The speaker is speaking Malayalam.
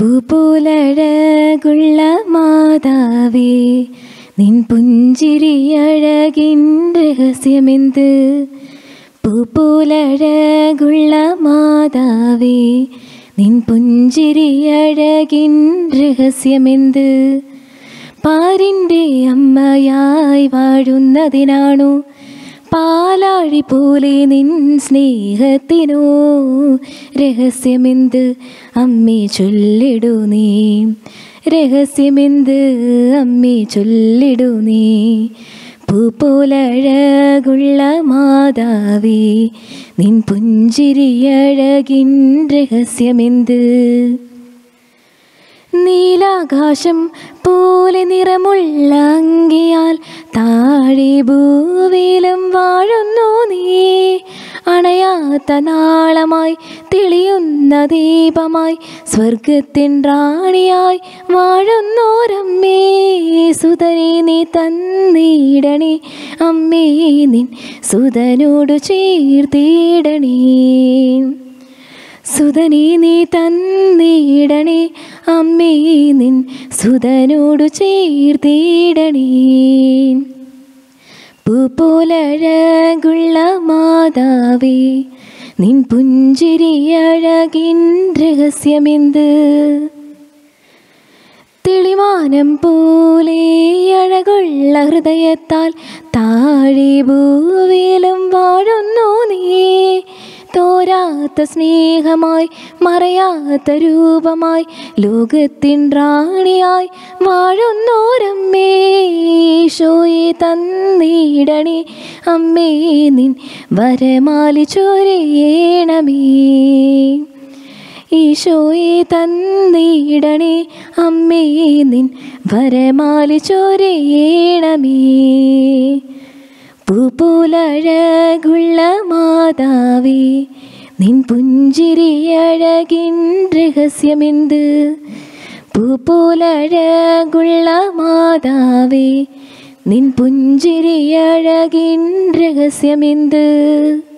പൂപോലഴകുള്ള മാതാവേ നിൻ പുഞ്ചിരിയഴകിൻ രഹസ്യമെന്ത്? പൂപോലഴകുള്ള മാതാവേ നിൻ പുഞ്ചിരിയഴകിൻ രഹസ്യമെന്ത്? പാരിൻ്റെ അമ്മയായി വാഴുന്നതിനാണോ പാലാഴി പോലെ നിൻ സ്നേഹത്തിനോ രഹസ്യമെന്ത്? അമ്മേ ചൊല്ലിടൂ നീ, രഹസ്യമെന്ത്? അമ്മേ ചൊല്ലിടൂ നീ. പൂപോലഴകുള്ള മാതാവേ നിൻ പുഞ്ചിരിയഴകിൻ രഹസ്യമെന്ത്? നീലാകാശം പോലെ നിറമുള്ള അങ്കിയാൽ താഴെ ഭൂവിലും വാഴുന്നു നീ. അണയാത്ത നാളമായി തെളിയുന്ന ദീപമായി സ്വർഗത്തിൻ റാണിയായി വാഴുന്നോരമ്മേ. സുതനെ നീ തന്നിടണേ അമ്മേ, നിൻ സുതനോടു ചേർത്തിടണേ. സുതനെ നീ തന്നിടണേ അമ്മേ, നിൻ സുതനോടു ചേർത്തിടണേ. പൂപോലഴകുള്ള മാതാവേ നിൻ പുഞ്ചിരിയഴകിൻ രഹസ്യമെന്ത്? തെളിമാനം പോലെ അഴകുള്ള ഹൃദയത്താൽ താഴെ ഭൂവിലും വാഴുന്നു നീ. തോരാത്ത സ്നേഹമായി മറയാത്ത രൂപമായി ലോകത്തിൻ റാണിയായി വാഴുന്നോരമ്മേ. ഈശോയെ തന്നിടണേ അമ്മേ, നിൻ വരമാലി ചൊരിയണമേ. ഈശോയെ തന്നിടണേ അമ്മേ, നിൻ വരമാലി ചൊരിയണമേ. പൂപോലഴകുള്ള മാതാവേ നിൻ പുഞ്ചിരിയഴകിൻ രഹസ്യമെന്ത്? പൂപോലഴകുള്ള മാതാവേ നിൻ പുഞ്ചിരിയഴകിൻ രഹസ്യമെന്ത്?